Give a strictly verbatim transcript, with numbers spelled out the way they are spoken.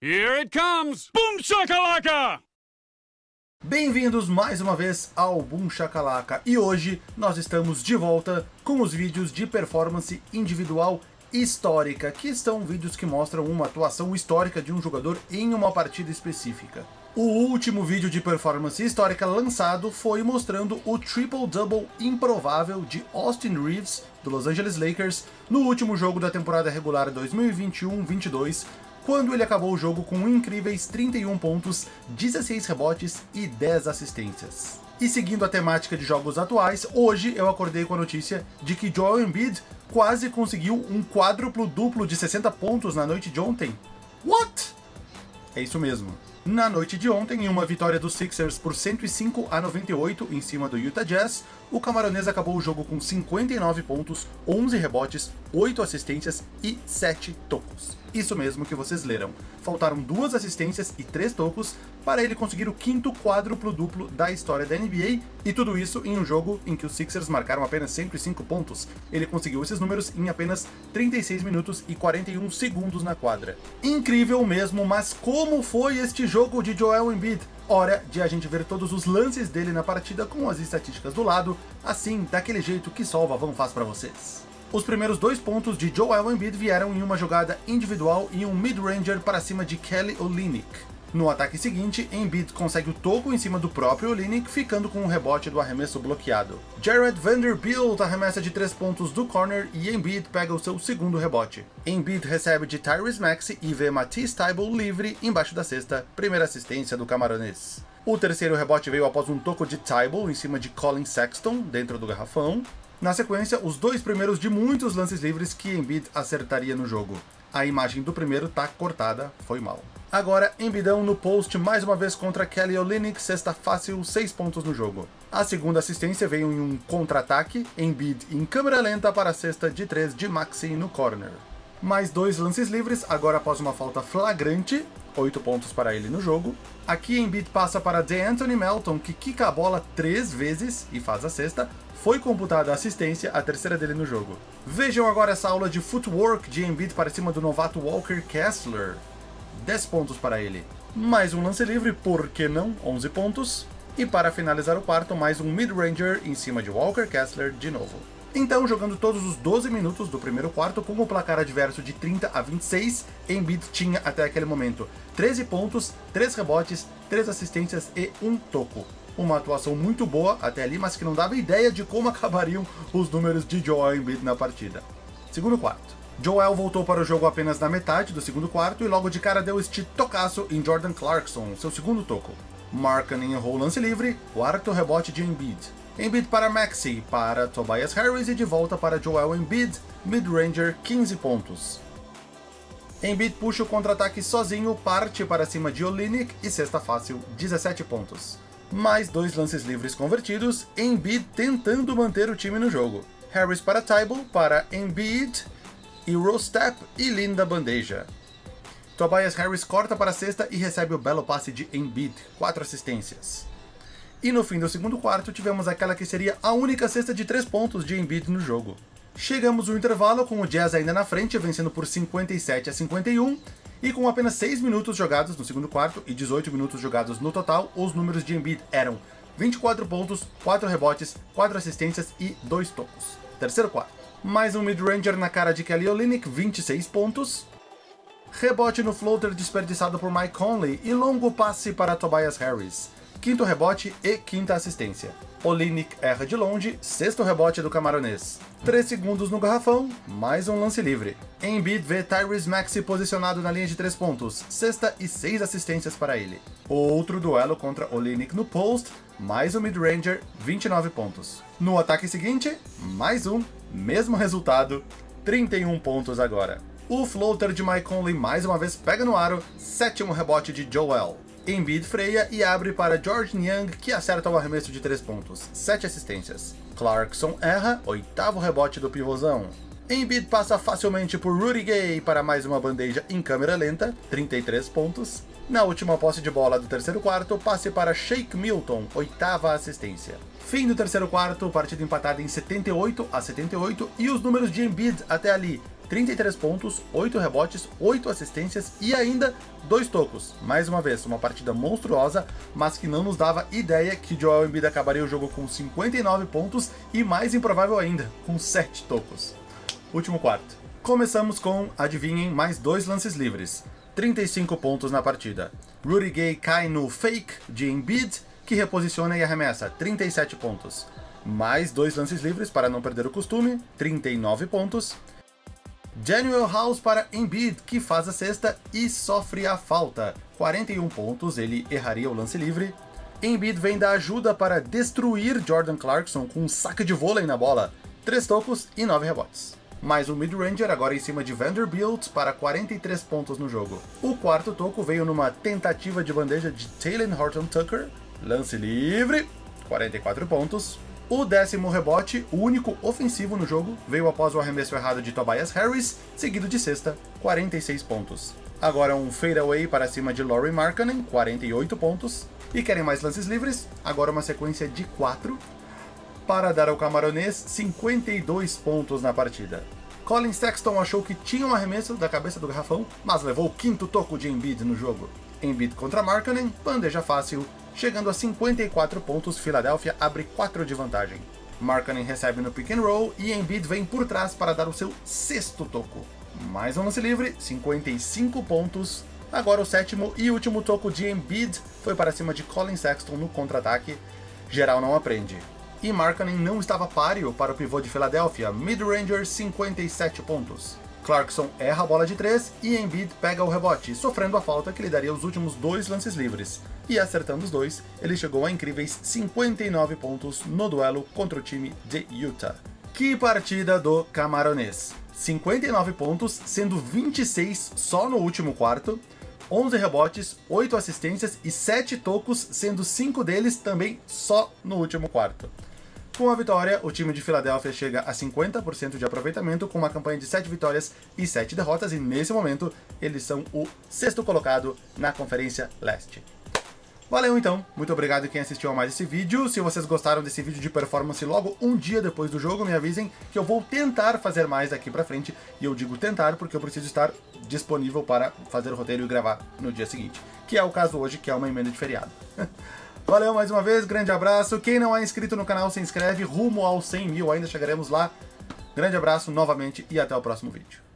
Here it comes! Boom shakalaka! Bem-vindos mais uma vez ao Boom Shakalaka, e hoje nós estamos de volta com os vídeos de performance individual histórica, que são vídeos que mostram uma atuação histórica de um jogador em uma partida específica. O último vídeo de performance histórica lançado foi mostrando o triple-double improvável de Austin Reaves, do Los Angeles Lakers, no último jogo da temporada regular dois mil e vinte e um vinte e dois, quando ele acabou o jogo com incríveis trinta e um pontos, dezesseis rebotes e dez assistências. E seguindo a temática de jogos atuais, hoje eu acordei com a notícia de que Joel Embiid quase conseguiu um quádruplo duplo de sessenta pontos na noite de ontem. What? É isso mesmo. Na noite de ontem, em uma vitória dos Sixers por cento e cinco a noventa e oito em cima do Utah Jazz, o camaronês acabou o jogo com cinquenta e nove pontos, onze rebotes, oito assistências e sete tocos. Isso mesmo que vocês leram. Faltaram duas assistências e três tocos para ele conseguir o quinto quádruplo duplo da história da N B A, e tudo isso em um jogo em que os Sixers marcaram apenas cento e cinco pontos. Ele conseguiu esses números em apenas trinta e seis minutos e quarenta e um segundos na quadra. Incrível mesmo, mas como foi este jogo de Joel Embiid? Hora de a gente ver todos os lances dele na partida com as estatísticas do lado, assim, daquele jeito que só o Vavão faz pra vocês. Os primeiros dois pontos de Joel Embiid vieram em uma jogada individual e um mid-ranger para cima de Kelly Olynyk. No ataque seguinte, Embiid consegue o toco em cima do próprio Olynyk, ficando com o rebote do arremesso bloqueado. Jared Vanderbilt arremessa de três pontos do corner e Embiid pega o seu segundo rebote. Embiid recebe de Tyrese Maxey e vê Matisse Thybulle livre embaixo da cesta, primeira assistência do camaronês. O terceiro rebote veio após um toco de Thybulle em cima de Colin Sexton, dentro do garrafão. Na sequência, os dois primeiros de muitos lances livres que Embiid acertaria no jogo. A imagem do primeiro tá cortada, foi mal. Agora, Embiidão no post mais uma vez contra Kelly Olynyk, cesta fácil, seis pontos no jogo. A segunda assistência veio em um contra-ataque, Embiid em câmera lenta para a cesta de três de Maxey no corner. Mais dois lances livres, agora após uma falta flagrante, oito pontos para ele no jogo. Aqui Embiid passa para DeAnthony Melton, que quica a bola três vezes e faz a cesta. Foi computada a assistência, a terceira dele no jogo. Vejam agora essa aula de footwork de Embiid para cima do novato Walker Kessler. dez pontos para ele. Mais um lance livre, por que não? onze pontos. E para finalizar o quarto, mais um mid-ranger em cima de Walker Kessler de novo. Então, jogando todos os doze minutos do primeiro quarto com o placar adverso de trinta a vinte e seis, Embiid tinha até aquele momento treze pontos, três rebotes, três assistências e um toco. Uma atuação muito boa até ali, mas que não dava ideia de como acabariam os números de Joel Embiid na partida. Segundo quarto. Joel voltou para o jogo apenas na metade do segundo quarto e logo de cara deu este tocaço em Jordan Clarkson, seu segundo toco. Markkanen errou o lance livre, quarto rebote de Embiid. Embiid para Maxey, para Tobias Harris e de volta para Joel Embiid, mid-ranger, quinze pontos. Embiid puxa o contra-ataque sozinho, parte para cima de Olynyk e cesta fácil, dezessete pontos. Mais dois lances livres convertidos, Embiid tentando manter o time no jogo. Harris para Thybulle, para Embiid, Eurostep e linda bandeja. Tobias Harris corta para a cesta e recebe o belo passe de Embiid, quatro assistências. E no fim do segundo quarto tivemos aquela que seria a única cesta de três pontos de Embiid no jogo. Chegamos no intervalo com o Jazz ainda na frente, vencendo por cinquenta e sete a cinquenta e um, e com apenas seis minutos jogados no segundo quarto e dezoito minutos jogados no total, os números de Embiid eram vinte e quatro pontos, quatro rebotes, quatro assistências e dois tocos. Terceiro quarto. Mais um mid-ranger na cara de Kelly Olynyk, vinte e seis pontos. Rebote no floater desperdiçado por Mike Conley e longo passe para Tobias Harris. Quinto rebote e quinta assistência. Olynyk erra de longe, sexto rebote do camaronês. três segundos no garrafão, mais um lance livre. Embiid vê Tyrese Maxey posicionado na linha de três pontos, sexta e seis assistências para ele. Outro duelo contra Olynyk no post, mais um mid-ranger, vinte e nove pontos. No ataque seguinte, mais um, mesmo resultado, trinta e um pontos agora. O floater de Mike Conley mais uma vez pega no aro, sétimo rebote de Joel. Embiid freia e abre para George Niang, que acerta o arremesso de três pontos, sete assistências. Clarkson erra, oitavo rebote do pivôzão. Embiid passa facilmente por Rudy Gay para mais uma bandeja em câmera lenta, trinta e três pontos. Na última posse de bola do terceiro quarto, passe para Shake Milton, oitava assistência. Fim do terceiro quarto, partida empatada em setenta e oito a setenta e oito, e os números de Embiid até ali: trinta e três pontos, oito rebotes, oito assistências e ainda dois tocos. Mais uma vez, uma partida monstruosa, mas que não nos dava ideia que Joel Embiid acabaria o jogo com cinquenta e nove pontos e, mais improvável ainda, com sete tocos. Último quarto. Começamos com, adivinhem, mais dois lances livres. trinta e cinco pontos na partida. Rudy Gay cai no fake de Embiid, que reposiciona e arremessa trinta e sete pontos. Mais dois lances livres para não perder o costume, trinta e nove pontos. Danuel House para Embiid, que faz a cesta e sofre a falta. quarenta e um pontos, ele erraria o lance livre. Embiid vem da ajuda para destruir Jordan Clarkson com um saque de vôlei na bola. três tocos e nove rebotes. Mais um mid-ranger agora em cima de Vanderbilt para quarenta e três pontos no jogo. O quarto toco veio numa tentativa de bandeja de Talen Horton-Tucker. Lance livre, quarenta e quatro pontos. O décimo rebote, o único ofensivo no jogo, veio após o arremesso errado de Tobias Harris, seguido de cesta, quarenta e seis pontos. Agora um fadeaway para cima de Lauri Markkanen, quarenta e oito pontos. E querem mais lances livres? Agora uma sequência de quatro, para dar ao camaronês cinquenta e dois pontos na partida. Collin Sexton achou que tinha um arremesso da cabeça do garrafão, mas levou o quinto toco de Embiid no jogo. Embiid contra Markkanen, bandeja fácil. Chegando a cinquenta e quatro pontos, Philadelphia abre quatro de vantagem. Markkanen recebe no pick and roll e Embiid vem por trás para dar o seu sexto toco. Mais um lance livre, cinquenta e cinco pontos. Agora o sétimo e último toco de Embiid foi para cima de Collin Sexton no contra-ataque. Geral não aprende. E Markkanen não estava páreo para o pivô de Philadelphia, mid-ranger, cinquenta e sete pontos. Clarkson erra a bola de três e Embiid pega o rebote, sofrendo a falta que lhe daria os últimos dois lances livres. E acertando os dois, ele chegou a incríveis cinquenta e nove pontos no duelo contra o time de Utah. Que partida do camaronês! cinquenta e nove pontos, sendo vinte e seis só no último quarto, onze rebotes, oito assistências e sete tocos, sendo cinco deles também só no último quarto. Com a vitória, o time de Filadélfia chega a cinquenta por cento de aproveitamento, com uma campanha de sete vitórias e sete derrotas, e nesse momento eles são o sexto colocado na Conferência Leste. Valeu então, muito obrigado quem assistiu a mais esse vídeo. Se vocês gostaram desse vídeo de performance logo um dia depois do jogo, me avisem que eu vou tentar fazer mais daqui pra frente. E eu digo tentar porque eu preciso estar disponível para fazer o roteiro e gravar no dia seguinte, que é o caso hoje, que é uma emenda de feriado. Valeu mais uma vez, grande abraço. Quem não é inscrito no canal, se inscreve, rumo aos cem mil, ainda chegaremos lá. Grande abraço novamente e até o próximo vídeo.